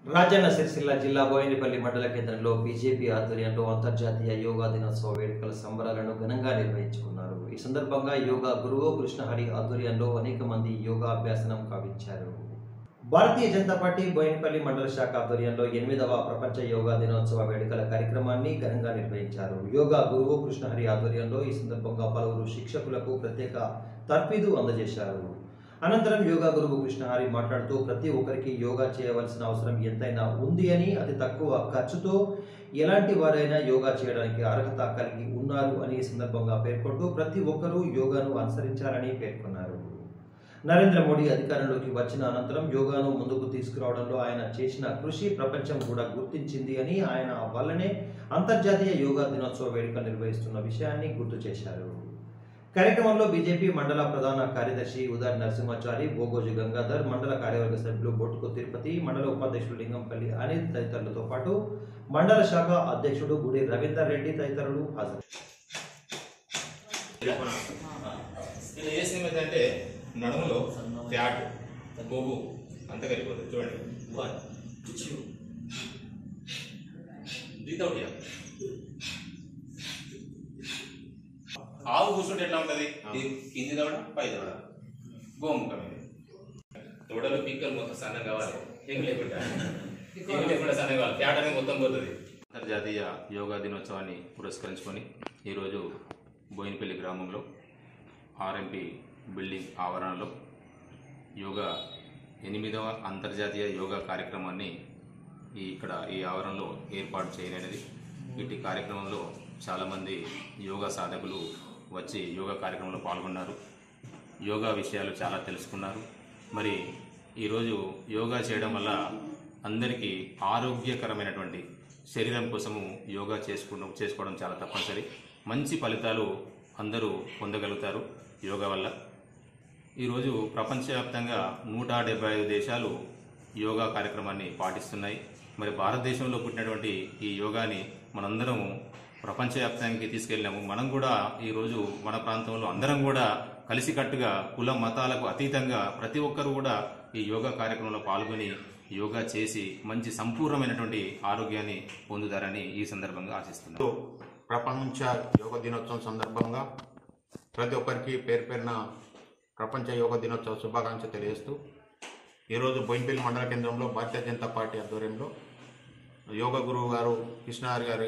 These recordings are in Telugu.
రాజన్న సిరిసిల్ల జిల్లా బోయినపల్లి మండల కేంద్రంలో బీజేపీ ఆధ్వర్యంలో అంతర్జాతీయ యోగా దినోత్సవ వేడుకల సంబరాలను ఘనంగా నిర్వహించుకున్నారు. ఈ సందర్భంగా యోగా గురువు కృష్ణహరి ఆధ్వర్యంలో అనేక మంది యోగా అభ్యాసనం కావించారు. భారతీయ జనతా పార్టీ బోయినపల్లి మండల శాఖ ఆధ్వర్యంలో 8వ ప్రపంచ యోగా దినోత్సవ వేడుకల కార్యక్రమాన్ని ఘనంగా నిర్వహించారు. యోగా గురువు కృష్ణహరి ఆధ్వర్యంలో ఈ సందర్భంగా పలువురు శిక్షకులకు ప్రత్యేక తర్ఫీదు అందజేశారు. అనంతరం యోగా గురువు కృష్ణహరి మాట్లాడుతూ ప్రతి ఒక్కరికి యోగా చేయవలసిన అవసరం ఎంతైనా ఉంది అని, అతి తక్కువ ఖర్చుతో ఎలాంటి వారైనా యోగా చేయడానికి అర్హత కలిగి ఉన్నారు అని ఈ సందర్భంగా పేర్కొంటూ ప్రతి ఒక్కరూ యోగాను అనుసరించాలని పేర్కొన్నారు. నరేంద్ర మోడీ అధికారంలోకి వచ్చిన అనంతరం యోగాను ముందుకు తీసుకురావడంలో ఆయన చేసిన కృషి ప్రపంచం కూడా గుర్తించింది అని, ఆయన వల్లనే అంతర్జాతీయ యోగా దినోత్సవ వేడుకలు నిర్వహిస్తున్న విషయాన్ని గుర్తు చేశారు. కార్యక్రమంలో బీజేపీ మండల ప్రధాన కార్యదర్శి ఉదయ్ నరసింహాచారి, బోగోజు గంగాధర్, మండల కార్యవర్గ సభ్యులు బొట్టుకు తిరుపతి, మండల ఉపాధ్యక్షుడు లింగంపల్లి అనిల్ తదితరులతో పాటు మండల శాఖ అధ్యక్షుడు గుడి రవీందర్ రెడ్డి తదితరులు హాజరు. నడుములో ఫ్యాట్ కొవ్వు అంతా కలిగిపోతుంది. చూడండి, ఆవు కూర్చుంటే ఎట్లా ఉంటుంది? కింది దవడ పై దవడ గోముఖం. ఇది దవడలో పీక్కలు మొత్తం సన్నం కావాలి, ఎగ్గు లేకుండా సన్నం కావాలి, ఫ్యాట్ అనేది మొత్తం పోతుంది. అంతర్జాతీయ యోగా దినోత్సవాన్ని పురస్కరించుకొని ఈరోజు బోయినపల్లి గ్రామంలో ఆర్ఎంపీ బిల్డింగ్ ఆవరణలో యోగా 8వ అంతర్జాతీయ యోగా కార్యక్రమాన్ని ఈ ఆవరణలో ఏర్పాటు చేయలేనిది. ఇటు కార్యక్రమంలో చాలామంది యోగా సాధకులు వచ్చి యోగా కార్యక్రమంలో పాల్గొన్నారు. యోగా విషయాలు చాలా తెలుసుకున్నారు. మరి ఈరోజు యోగా చేయడం వల్ల అందరికీ ఆరోగ్యకరమైనటువంటి శరీరం కోసము యోగా చేసుకోవడం చాలా తప్పనిసరి. మంచి ఫలితాలు అందరూ పొందగలుగుతారు యోగా వల్ల. ఈరోజు ప్రపంచవ్యాప్తంగా 175 దేశాలు యోగా కార్యక్రమాన్ని పాటిస్తున్నాయి. మరి భారతదేశంలో పుట్టినటువంటి ఈ యోగాని మనందరము ప్రపంచవ్యాప్తానికి తీసుకెళ్ళాము. మనం కూడా ఈరోజు మన ప్రాంతంలో అందరం కూడా కలిసికట్టుగా కుల మతాలకు అతీతంగా ప్రతి ఒక్కరు కూడా ఈ యోగా కార్యక్రమంలో పాల్గొని యోగా చేసి మంచి సంపూర్ణమైనటువంటి ఆరోగ్యాన్ని పొందుతారని ఈ సందర్భంగా ఆశిస్తున్నాను. ప్రపంచ యోగా దినోత్సవం సందర్భంగా ప్రతి ఒక్కరికి పేరు పేరున ప్రపంచ యోగా దినోత్సవ శుభాకాంక్షలు తెలియజేస్తూ ఈరోజు బోయినపల్లి మండల కేంద్రంలో భారతీయ జనతా పార్టీ ఆధ్వర్యంలో యోగా గురువు గారు కృష్ణహరి గారి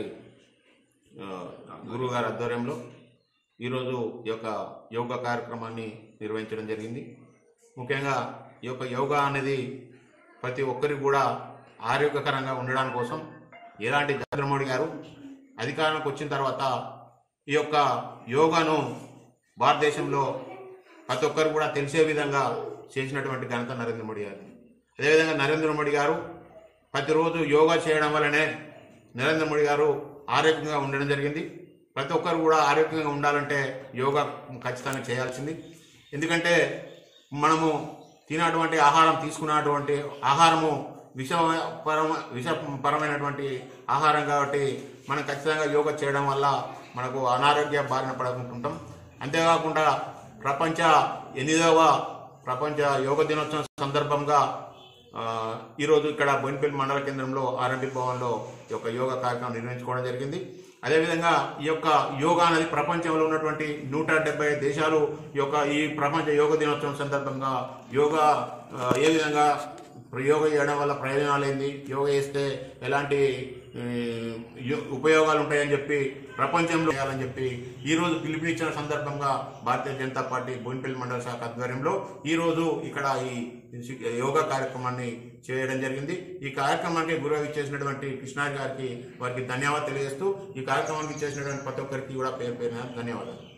గురువు గారి ఆధ్వర్యంలో ఈరోజు ఈ యొక్క యోగా కార్యక్రమాన్ని నిర్వహించడం జరిగింది. ముఖ్యంగా ఈ యొక్క యోగా అనేది ప్రతి ఒక్కరికి కూడా ఆరోగ్యకరంగా ఉండడానికి కోసం ఎలాంటి నరేంద్ర మోడీ గారు అధికారంలోకి వచ్చిన తర్వాత ఈ యొక్క యోగాను భారతదేశంలో ప్రతి ఒక్కరు కూడా తెలిసే విధంగా చేసినటువంటి ఘనత నరేంద్ర మోడీ గారు. అదేవిధంగా నరేంద్ర మోడీ గారు ప్రతిరోజు యోగా చేయడం వల్లనే నరేంద్ర మోడీ గారు ఆరోగ్యంగా ఉండడం జరిగింది. ప్రతి ఒక్కరు కూడా ఆరోగ్యంగా ఉండాలంటే యోగా ఖచ్చితంగా చేయాల్సింది. ఎందుకంటే మనము తినటువంటి ఆహారం, తీసుకున్నటువంటి ఆహారము విషపరమైనటువంటి ఆహారం కాబట్టి మనం ఖచ్చితంగా యోగా చేయడం వల్ల మనకు అనారోగ్య బారిన పడుకుంటుంటాం. అంతేకాకుండా ప్రపంచ 8వ ప్రపంచ యోగా దినోత్సవం సందర్భంగా ఈరోజు ఇక్కడ బోయినపల్లి మండల కేంద్రంలో ఆర్ఎంపీ భవన్లో ఈ యొక్క యోగా కార్యక్రమం నిర్వహించుకోవడం జరిగింది. అదేవిధంగా ఈ యొక్క యోగా అనేది ప్రపంచంలో ఉన్నటువంటి 175 దేశాలు ఈ ప్రపంచ యోగా దినోత్సవం సందర్భంగా యోగా ఏ విధంగా యోగా చేయడం వల్ల ప్రయోజనాలు ఏంది, యోగా చేస్తే ఎలాంటి ఉపయోగాలు ఉంటాయని చెప్పి ప్రపంచంలో చేయాలని చెప్పి ఈరోజు పిలుపునిచ్చిన సందర్భంగా భారతీయ జనతా పార్టీ బోయినపల్లి మండల శాఖ ఆధ్వర్యంలో ఈరోజు ఇక్కడ ఈ యోగా కార్యక్రమాన్ని చేయడం జరిగింది. ఈ కార్యక్రమానికి గురువు ఇచ్చేసినటువంటి కృష్ణహరి గారికి వారికి ధన్యవాదాలు తెలియజేస్తూ ఈ కార్యక్రమానికి చేసినటువంటి ప్రతి ఒక్కరికి కూడా పేరు పేరున ధన్యవాదాలు.